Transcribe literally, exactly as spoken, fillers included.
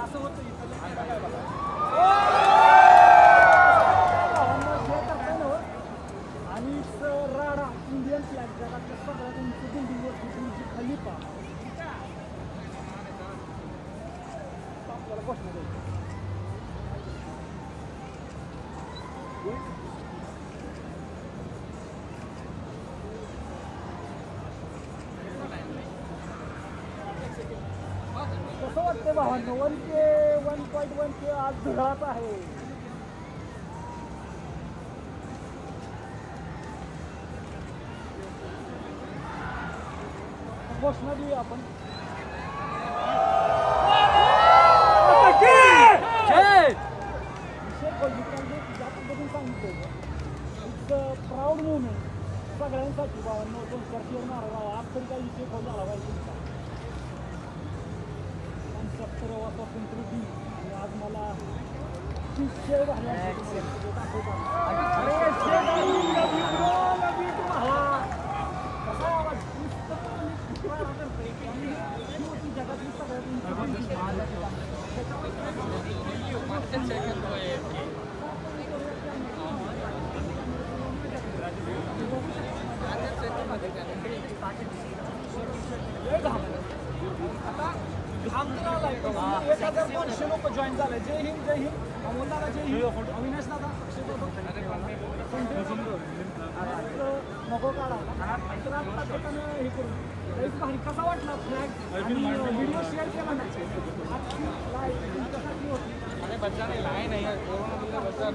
असं होतं इथं आणि राडा इंडियन फ्लॅग जगातल्या सगळ्यात उंच बिल्डिंगवरती बुर्ज खलिफा आपल्याला घोषणा द्यायची. कसं वाटतं भावांनो? One K one point one K आज धुळाच आहे. घोषणा देऊया आपण. विषय पॉलिटिकल जे ज्या पद्धतीने सांगितलं इट्स अ प्राऊड मुवमेंट सगळ्यांसाठी भावांनो. दोन चार किलो मारा आज तरी काही विषय खोल झाला पाहिजे तुमचा. सत्तरावा स्वातंत्र्य दिन आणि आज मला तीसशे झाले. जगातली आता घाम तर आलाय. एक हजार दोनशे लोक जॉईन झाले. जय हिंद जय हिंद. अमोल दादा जय हिंद. अविनाश दादा नको काढा. तर आता त्याच्यानं हे करून भारी कसा वाटला फ्लॅग आणि व्हिडिओ शेअर केला नाही.